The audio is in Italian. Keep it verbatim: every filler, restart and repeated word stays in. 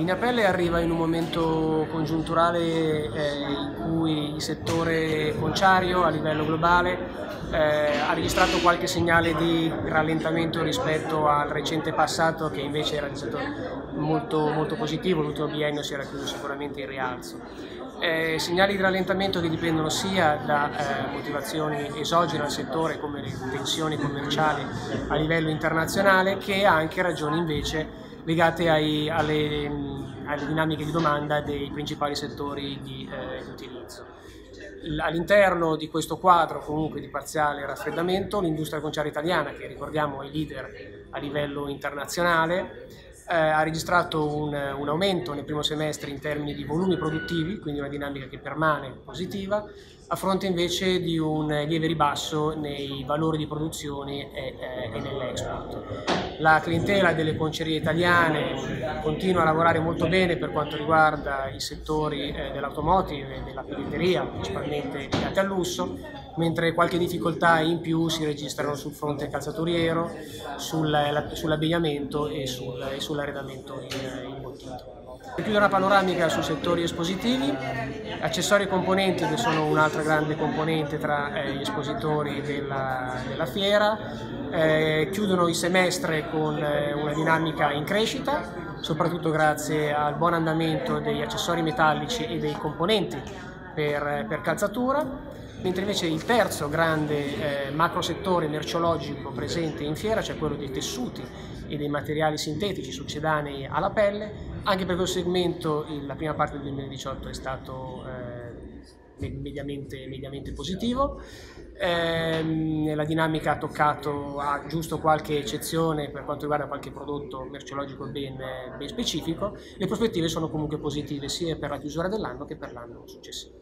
Linea Pelle arriva in un momento congiunturale eh, in cui il settore conciario a livello globale eh, ha registrato qualche segnale di rallentamento rispetto al recente passato, che invece era stato molto, molto positivo. L'ultimo biennio si era chiuso sicuramente in rialzo. Eh, segnali di rallentamento che dipendono sia da eh, motivazioni esogene al settore, come le tensioni commerciali a livello internazionale, che anche ragioni invece legate ai, alle, alle dinamiche di domanda dei principali settori di eh, utilizzo. All'interno di questo quadro comunque di parziale raffreddamento, l'industria conciaria italiana, che ricordiamo è leader a livello internazionale, eh, ha registrato un, un aumento nel primo semestre in termini di volumi produttivi, quindi una dinamica che permane positiva, a fronte invece di un lieve ribasso nei valori di produzione e, eh, e nell'export. La clientela delle concerie italiane continua a lavorare molto bene per quanto riguarda i settori eh, dell'automotive e della pelletteria, principalmente legati al lusso, mentre qualche difficoltà in più si registrano sul fronte calzaturiero, sul, sull'abbigliamento e, sul, e sull'arredamento in, in bottito. Per chiudere una panoramica sui settori espositivi, accessori e componenti, che sono un'altra grande componente tra eh, gli espositori della, della fiera, eh, chiudono il semestre con eh, una dinamica in crescita, soprattutto grazie al buon andamento degli accessori metallici e dei componenti per, per calzatura, mentre invece il terzo grande eh, macro settore merceologico presente in fiera, cioè quello dei tessuti e dei materiali sintetici succedanei alla pelle. Anche per questo segmento la prima parte del duemiladiciotto è stato eh, mediamente, mediamente positivo. Eh, la dinamica ha toccato, ha giusto qualche eccezione per quanto riguarda qualche prodotto merceologico ben, ben specifico. Le prospettive sono comunque positive sia per la chiusura dell'anno che per l'anno successivo.